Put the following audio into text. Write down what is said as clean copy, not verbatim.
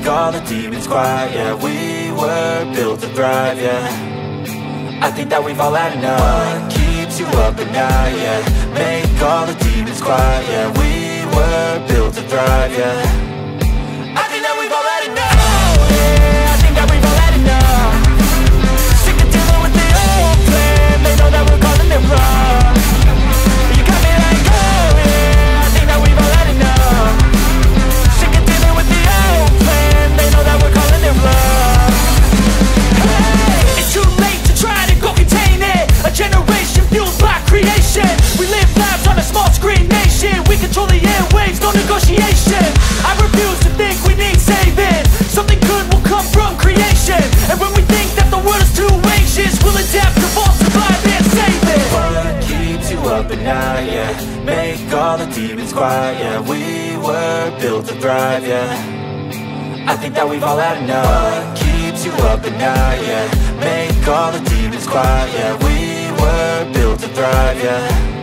all the demons quiet. Yeah, we were built to thrive, yeah. I think that we've all had enough. What keeps you up at night, yeah. Make all the demons quiet, yeah. We were built to thrive, yeah. I think that we've all had enough. Oh, yeah, I think that we've all had enough. Sick of dealing with the old plan. They know that we're calling it wrong. You got me like, oh yeah, I think that we've all had enough. Sick of dealing with the old plan. They know that we're calling it wrong. Hey, it's too late to try to go contain it. A generation fueled by creation. We live lives on a small screen nation. We control the airwaves, no negotiation. I refuse to think we need saving. Something good will come from creation. And when we think that the world is too anxious, we'll adapt, evolve, survive and save it. What keeps you up at night, yeah. Make all the demons quiet, yeah. We were built to thrive, yeah. I think that we've all had enough. What keeps you up at night, yeah. Make all the demons quiet, yeah. We were built to thrive, yeah.